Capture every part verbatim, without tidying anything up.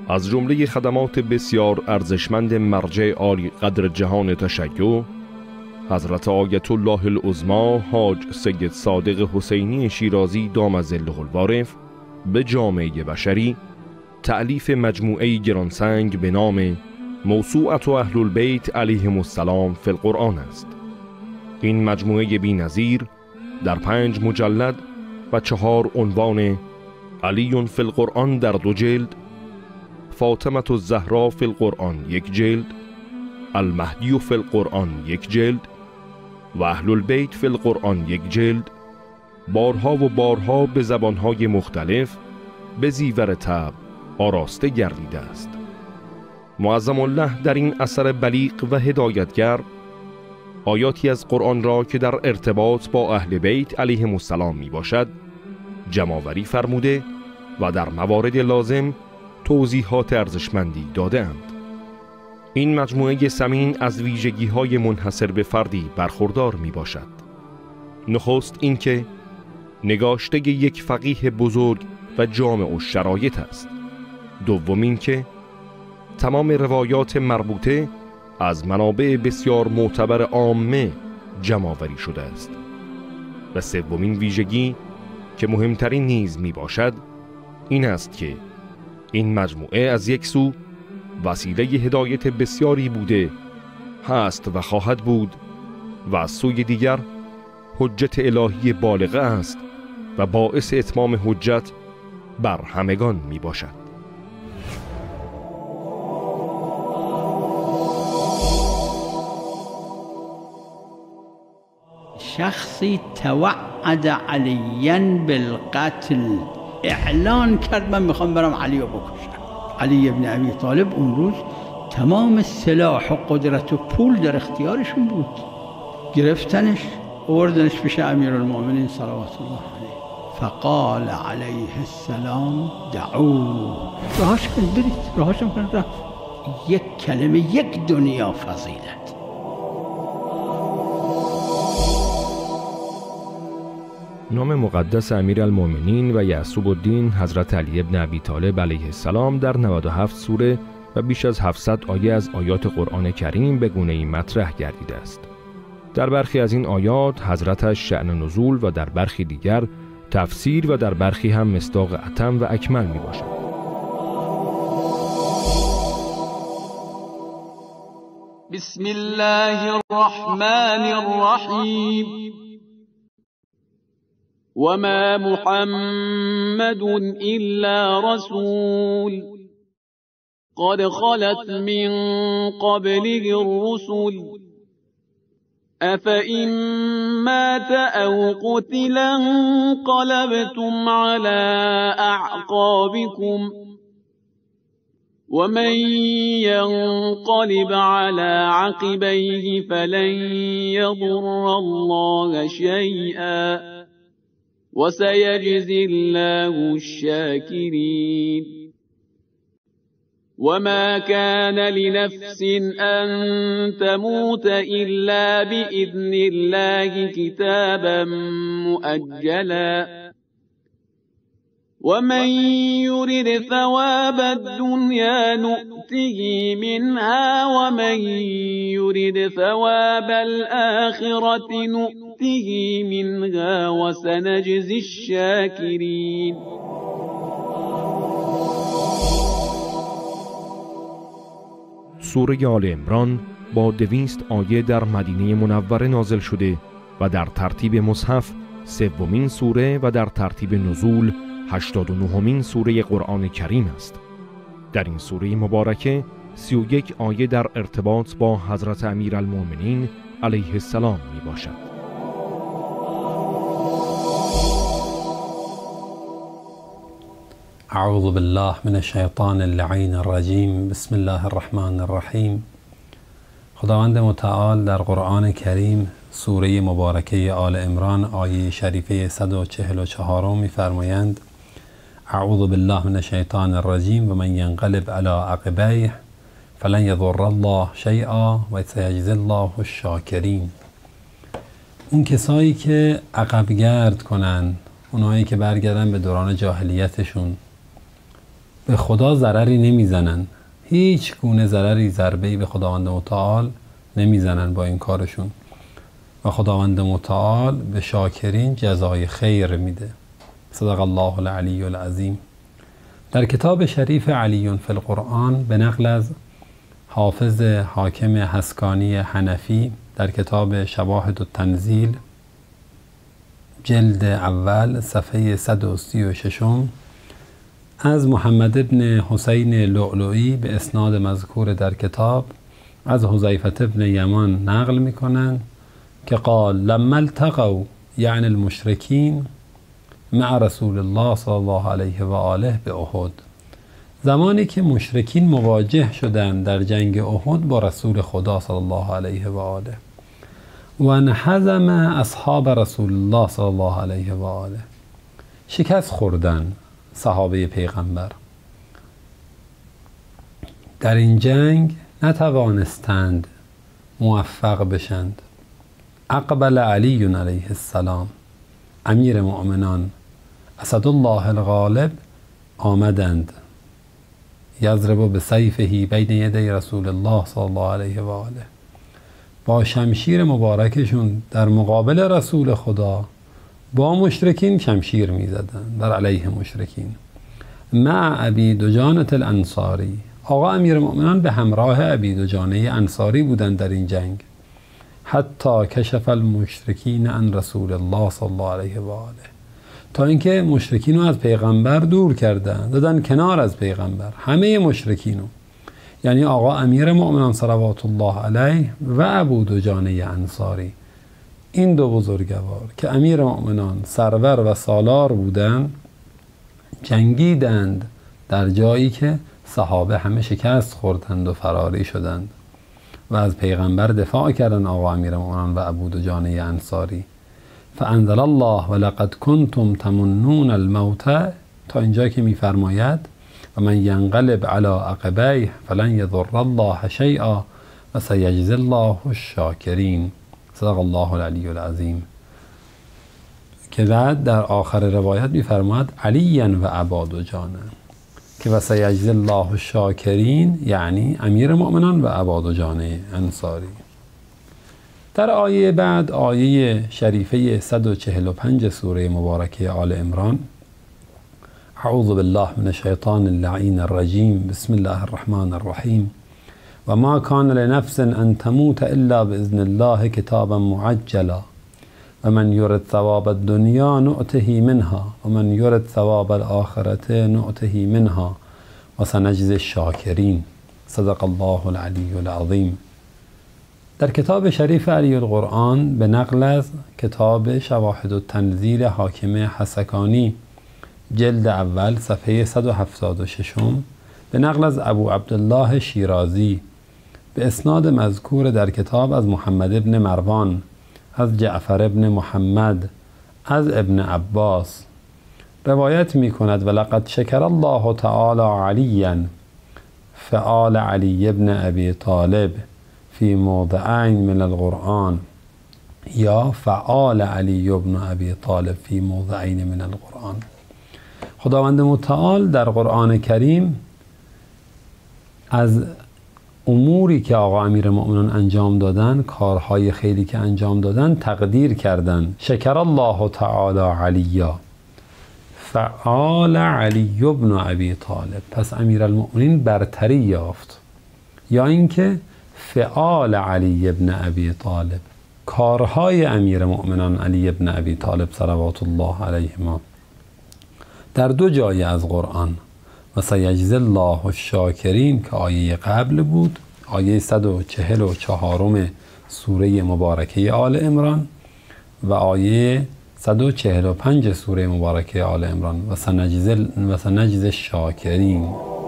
از جمله خدمات بسیار ارزشمند مرجع عالی قدر جهان تشیع، حضرت آیت الله العظمی حاج سید صادق حسینی شیرازی دام ظله الوارف به جامعه بشری تألیف مجموعه گرانسنگ به نام موسوعة اهل البیت علیهم السلام فی القرآن است. این مجموعه بی‌نظیر در پنج مجلد و چهار عنوان علی فی القرآن در دو جلد، فاطمة الزهرا فی القرآن یک جلد، المهدی فی القرآن یک جلد و اهل البیت فی القرآن یک جلد، بارها و بارها به زبانهای مختلف به زیور طبع آراسته گردیده است. معظم الله در این اثر بلیغ و هدایتگر آیاتی از قرآن را که در ارتباط با اهل بیت علیهم السلام می باشد جمع‌آوری فرموده و در موارد لازم توضیحات ارزشمندی داده اند. این مجموعه ثمین از ویژگی‌های منحصر به فردی برخوردار می باشد. نخست اینکه نگاشته یک فقیه بزرگ و جامع الشرایط است. دوم اینکه تمام روایات مربوطه از منابع بسیار معتبر عامه جمع‌آوری شده است. و سومین ویژگی که مهمترین نیز می باشد این است که این مجموعه از یک سو وسیله هدایت بسیاری بوده هست و خواهد بود و از سوی دیگر حجت الهی بالغه است و باعث اتمام حجت بر همگان می باشد. شخصی توعد علیاً بالقتل، اعلان کرد من میخوام برم علی رو بکشم. علی ابن ابی طالب اون روز تمام سلاح و قدرت و پول در اختیارشون بود. گرفتنش آوردنش پیش امیرالمؤمنین صلوات الله علیه. فقال علیه السلام دعوه، رهاش کنید برید، رهاشم کنید رفت. یک کلمه یک دنیا فضیلت. نام مقدس امیرالمؤمنین و یعصوب الدین حضرت علی ابن ابی طالب علیه السلام در نود و هفت سوره و بیش از هفتصد آیه از آیات قرآن کریم به گونه‌ای مطرح گردیده است. در برخی از این آیات حضرتش شأن نزول و در برخی دیگر تفسیر و در برخی هم مصداق اتم و اکمل می باشد. بسم الله الرحمن الرحیم. وما محمد إلا رسول قد خلت من قبله الرسل أفإن مات أو قتل انقلبتم على أعقابكم ومن ينقلب على عقبيه فلن يضر الله شيئا وسيجزي الله الشاكرين. وما كان لنفس أن تموت إلا بإذن الله كتابا مؤجلا ومن يرد ثواب الدنيا نؤته منها ومن يرد ثواب الآخرة نؤته منها وسنجزي الشاكرين. سوره آل عمران با دویست آیه در مدینه منوره نازل شده و در ترتیب مصحف سومین سوره و در ترتیب نزول هشتاد و نهمین سوره قرآن کریم است. در این سوره مبارکه سی و یک آیه در ارتباط با حضرت امیرالمؤمنین علیه السلام می باشد. اعوذ بالله من الشیطان اللعین الرجیم. بسم الله الرحمن الرحیم. خداوند متعال در قرآن کریم سوره مبارکه آل عمران آیه شریفه صد و چهل و چهار می‌فرمایند: اعوذ بالله من الشیطان الرجیم و من ینقلب علی عقبیه فلن یضر الله شیئا و سیجزی الله الشاکرین. اون کسایی که عقب گرد کنن، اونایی که برگردن به دوران جاهلیتشون، به خدا ضرری نمیزنن، هیچ گونه ضرری ضربه‌ای به خداوند متعال نمیزنن با این کارشون و خداوند متعال به شاکرین جزای خیر میده. صدق الله العلی العظیم. در کتاب شریف علی فی القرآن به نقل از حافظ حاکم حسکانی حنفی در کتاب شواهد التنزیل جلد اول صفحه صد و سی و شش از محمد ابن حسین لؤلؤی به اسناد مذکور در کتاب از حذیفه ابن یمان نقل میکنند که قال لما التقوا یعنی المشرکین مع رسول الله صلی الله علیه و آله به احد، زمانی که مشرکین مواجه شدند در جنگ احد با رسول خدا صلی الله علیه و آله و انهزم اصحاب رسول الله صلی الله علیه و آله، شکست خوردن صحابه پیغمبر در این جنگ، نتوانستند موفق بشند. اقبل علی علیه السلام امیر مؤمنان اسدالله الغالب آمدند یضرب بسیفه بین یدی رسول الله صلی الله علیه و آله، با شمشیر مبارکشون در مقابل رسول خدا با مشرکین شمشیر میزدند در علیه مشرکین. مع ابی دجانه الانصاری، آقا امیر مؤمنان به همراه ابی دجانه انصاری بودند در این جنگ. حتی کشف المشرکین عن رسول الله صلی الله علیه و آله، تا اینکه مشرکین رو از پیغمبر دور کردن، دادن کنار از پیغمبر، همه مشرکین رو، یعنی آقا امیر مؤمنان صلوات الله علیه و ابو دجانه انصاری، این دو بزرگوار که امیر مؤمنان سرور و سالار بودند جنگیدند در جایی که صحابه همه شکست خوردند و فراری شدند و از پیغمبر دفاع کردند آقا امیر مؤمنان و ابو دجانه انصاری. فانزل الله ولقد کنتم تمنون الموت، تا اینجا که میفرماید و من ینقلب علی عقبیه فلن یضر الله شیئا و سیجزی الله الشاکرین. صدق الله العلی العظیم. که بعد در آخر روایت میفرماید علی و ابا دجانه، که و سیجزی الله الشاکرین یعنی امیر مؤمنان و ابا دجانه انصاری. در آیه بعد، آیه شریفه صد و چهل و پنج سوره مبارکه آل عمران، اعوذ بالله من الشیطان اللعین الرجیم، بسم الله الرحمن الرحیم، و ما کان لنفس ان تموت الا باذن الله کتابا معجلا و من یرد ثواب الدنیا نؤته منها و من یرد ثواب الآخرة نؤته منها و سنجزی الشاکرین. صدق الله العلی العظیم. در کتاب شریف علی القرآن به نقل از کتاب شواهد التنزیل حاکم حسکانی جلد اول صفحه صد و هفتاد و شش به نقل از ابو عبدالله شیرازی به اسناد مذکور در کتاب از محمد ابن مروان از جعفر ابن محمد از ابن عباس روایت می کند ولقد شکر الله تعالی علیا فعال علی ابن ابی طالب فی موضعین من القرآن، یا فعال علی ابن ابی طالب فی موضعین من القرآن. خداوند متعال در قرآن کریم از اموری که آقا امیر مؤمنان انجام دادن، کارهای خیلی که انجام دادن تقدیر کردن. شکر الله تعالی علیا فعال علی ابن ابی طالب، پس امیر المؤمنین برتری یافت. یا اینکه فعال علی ابن ابی طالب، کارهای امیر مؤمنان علی ابن ابی طالب صلوات الله علیهما در دو جای از قرآن. و سیجزی الله الشاکرین که آیه قبل بود، آیه صد و چهل و چهارم سوره مبارکه آل عمران و آیه صد و چهل و پنج سوره مبارکه آل عمران. و سنجزی و سنجزی الشاکرین.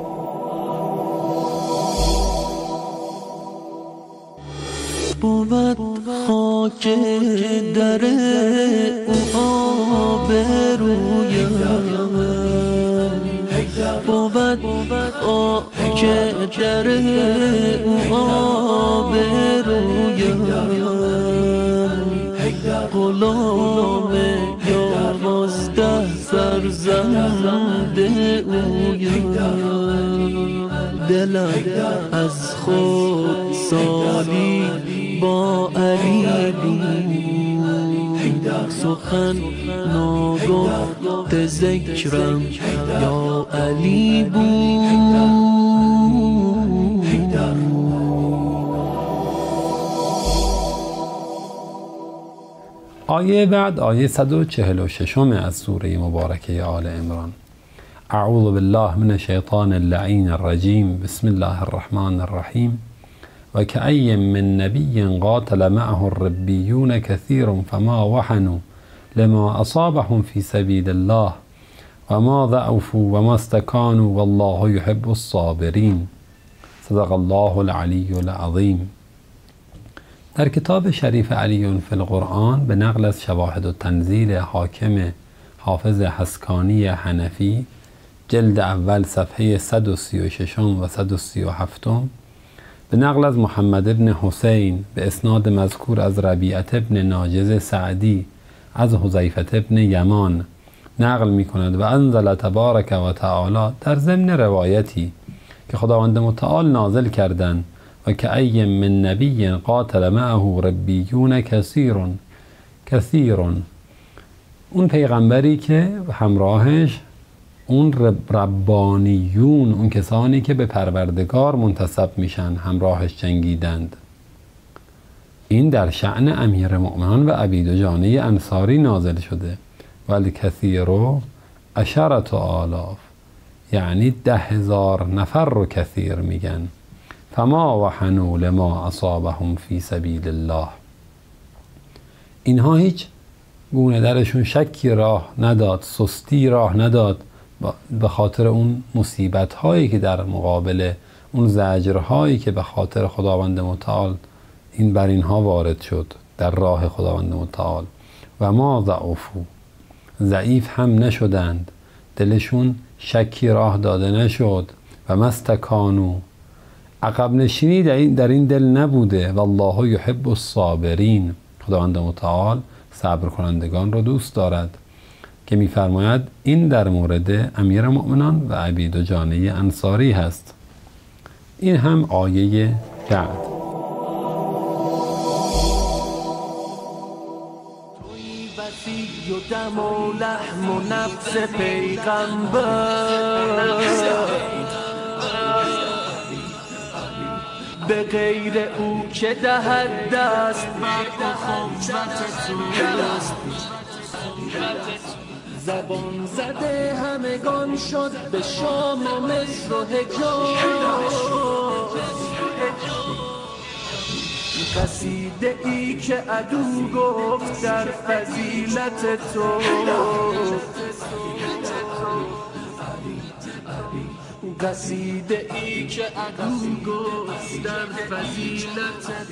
بود خاک در او آبرویم، بود خاک در او آبرویم، غلام یازده سرزنده اویم. دلم از خود سالی با علی بود، سخن ناگفت ذکرم یا علی بود. آیه بعد آیه صد و چهل و شش از سوره مبارکه آل عمران. اعوذ بالله من الشیطان اللعین الرجیم، بسم الله الرحمن الرحیم. و کأی من نبی قاتل معه الربیون کثیر فما وهنوا لما اصابهم فی سبیل الله و ما ضعفوا و ما استکانوا والله یحب الصابرین. صدق الله العلی العظیم. در کتاب شریف علی فی القرآن به نقل از شواهد و تنزیل حاکم حافظ حسکانی حنفی جلد اول صفحه صد و سی و شش و صد و سی و هفت به نقل از محمد ابن حسین به اسناد مذکور از ربیعت ابن ناجز سعدی از حذیفه ابن یمان نقل می کند و انزل تبارک و تعالی در ضمن روایتی که خداوند متعال نازل کردند و کأی من نبی قاتل معه ربیون کثیر کثیر، اون پیغمبری که همراهش اون رب ربانیون، اون کسانی که به پروردگار منتسب میشن همراهش جنگیدند. این در شأن امیر مؤمنان و ابی دجانه انصاری نازل شده. ولی کثیر و عشرة آلاف، یعنی ده هزار نفر رو کثیر میگن. فما وهنوا لما اصابهم فی سبیل الله، اینها هیچ گونه درشون شکی راه نداد، سستی راه نداد به خاطر اون مصیبت هایی که در مقابل اون زجر هایی که به خاطر خداوند متعال این بر اینها وارد شد در راه خداوند متعال. و ما ضعفوا، ضعیف هم نشدند، دلشون شکی راه داده نشد. و ما استکانوا، عقب نشینی در این دل نبوده. والله یحب الصابرین، خداوند متعال صبر کنندگان رو دوست دارد، که می‌فرماید این در مورد امیر مؤمنان و ابی دجانه انصاری هست. این هم آیه بعد. وسیع و دم و لحم و نفس پیغمبر، به غیر او که دهد دست بر اخوت توست. زبان زده همگان شد به شام و مصر و حجاز، قصیده ای که عدو گفت در فضیلت تو، قصیده ای که عدو گفت در فضیلت تو.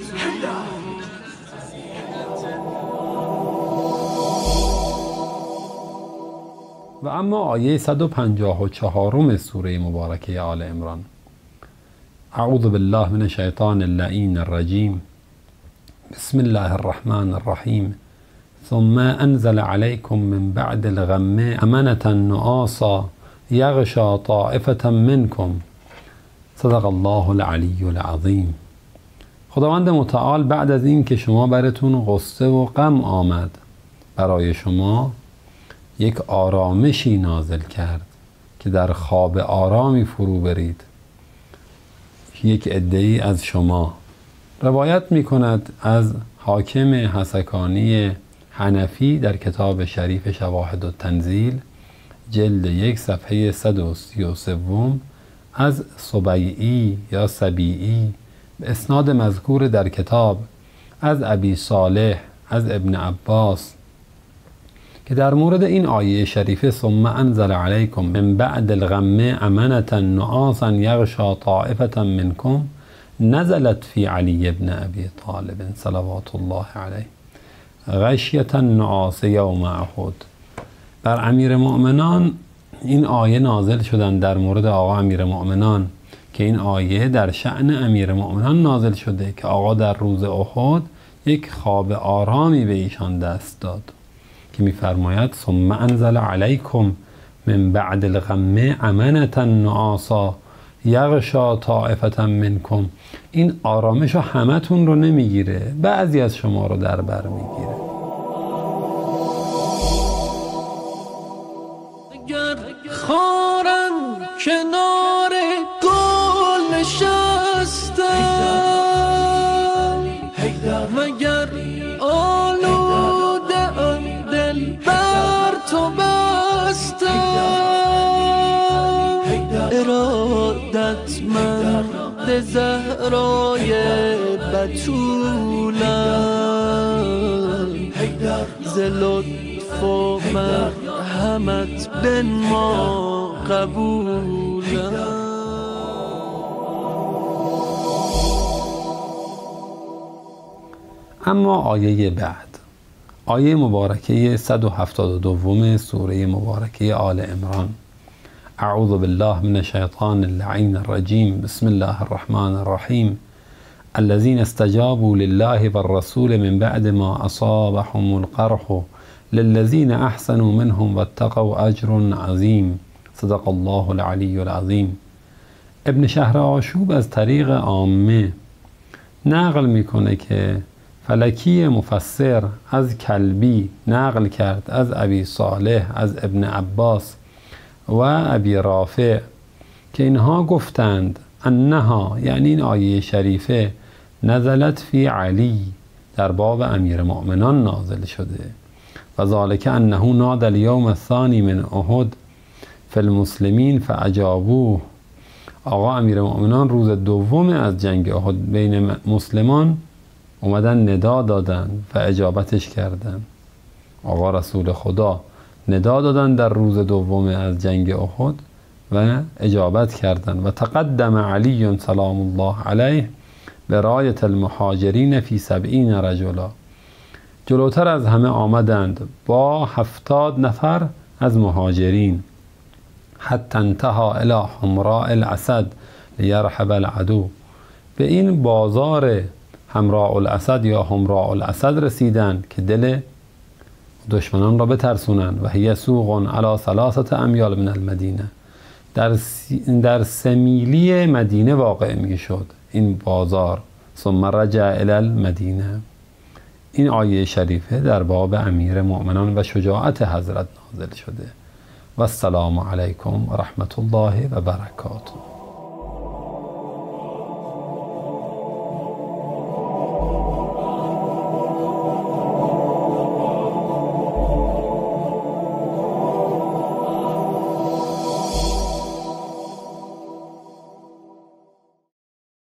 و اما آیه صد و پنجاه و چهار سوره مبارکه آل عمران. اعوذ بالله من الشیطان اللعین الرجیم، بسم الله الرحمن الرحیم. ثم انزل علیکم من بعد الغم امنة نعاسا یغشا طائفة منکم. صدق الله العلی العظیم. خداوند متعال بعد از این که شما براتون غصه و غم آمد، برای شما یک آرامشی نازل کرد که در خواب آرامی فرو برید. یک عده‌ای از شما روایت می کند از حاکم حسکانی حنفی در کتاب شریف شواهد و تنزیل جلد یک صفحه صد و سی و سه از سبیعی یا سبیعی به اسناد مذکور در کتاب از ابی صالح از ابن عباس که در مورد این آیه شریفه ثم انزل علیکم من بعد الغم امنة نعاسا یغشا طائفة منکم نزلت فی علی ابن ابی طالب صلوات الله علیه غشیة النعاس یوم احد. بر امیر مؤمنان این آیه نازل شدن در مورد آقا امیر مؤمنان که این آیه در شأن امیر مؤمنان نازل شده که آقا در روز احد یک خواب آرامی به ایشان دست داد که می‌فرماید ثم انزل علیکم من بعد الغم امنة نعاسا یغشا طائفة منکم. این آرامش رو همتون رو نمیگیره، بعضی از شما رو در بر میگیره. خارم کنار گل نشستم، مگر آلوده ام دل بر تو بستم، ارادت مند زهرای بتولم، ز لطف و مرحمت بنما قبولم. اما آیه بعد، آیه مبارکه صد و هفتاد و دو سوره مبارکه آل عمران. اعوذ بالله من الشیطان اللعین الرجیم. بسم الله الرحمن الرحیم. الذين استجابوا لله والرسول من بعد ما اصابهم القرح للذين احسنوا منهم واتقوا اجر عظیم. صدق الله العلی العظیم. ابن شهر آشوب از طریق عامه نقل میکنه که فلکی مفسر از کلبی نقل کرد از ابی صالح از ابن عباس و ابی رافع که اینها گفتند انها، یعنی این آیه شریفه، نزلت فی علی، در باب امیر مؤمنان نازل شده. و ذالک انه نادى اليوم الثانی من احد فی المسلمین فاجابوه. آقا امیر مؤمنان روز دوم از جنگ احد بین مسلمان اومدن ندا دادن و اجابتش کردن. آقا رسول خدا ندا دادن در روز دوم از جنگ احد و اجابت کردن. و تقدم علی سلام الله علیه به رایت المهاجرین فی سبعین رجلا. جلوتر از همه آمدند با هفتاد نفر از مهاجرین. حتی انتها الی حمراء الاسد لیرحب العدو. به این بازار حمراء الاسد یا حمراء الاسد رسیدن که دل دشمنان را بترسونن. و هی سوق علی ثلاثه امیال من المدینه. در در سه میلی مدینه واقع می شد این بازار. ثم رجع الی المدینه. این آیه شریفه در باب امیر مؤمنان و شجاعت حضرت نازل شده. و السلام علیکم و رحمت الله و برکاته.